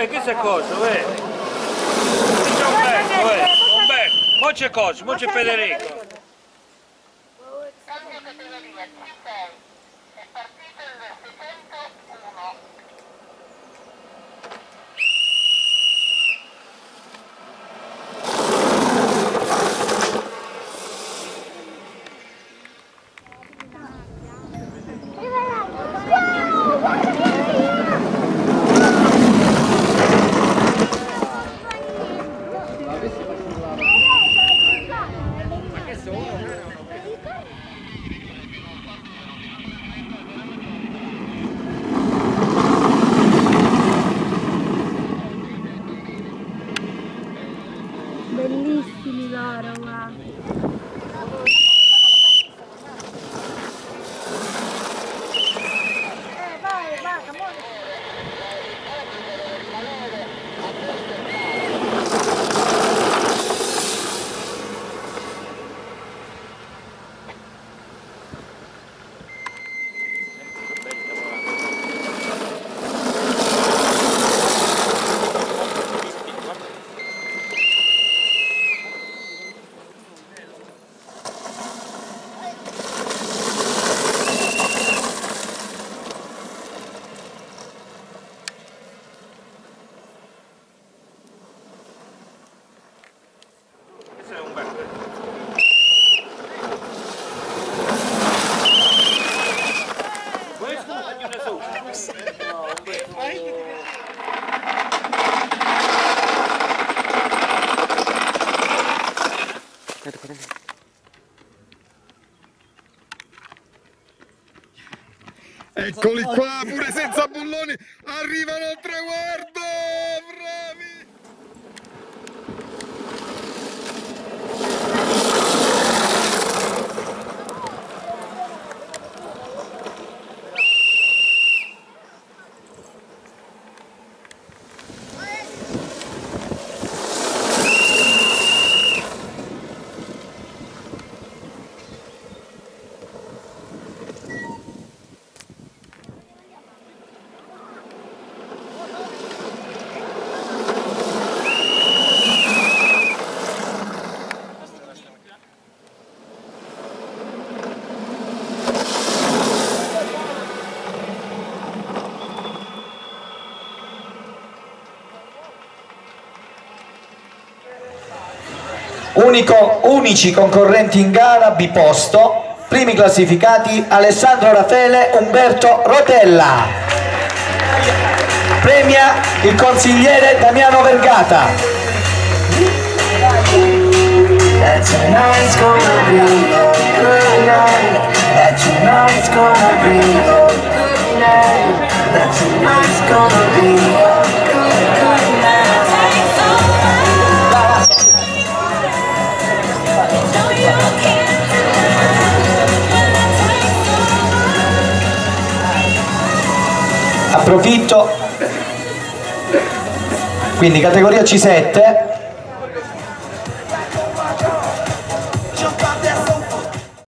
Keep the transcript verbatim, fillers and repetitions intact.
uè, che sei cosa, uè? C'è Umberto, uè, Umberto, mo c'è cosa, mo c'è Federico. Cambio categoria, C sei, è partito il seicentouno. Bellissimi loro, guarda. Eccoli qua, pure senza bulloni, arrivano al traguardo, bravi! Unico, unici concorrenti in gara biposto, primi classificati Alessandro Rafele, Umberto Rotella. Premia il consigliere Damiano Vergata. Approfitto, quindi categoria C sette,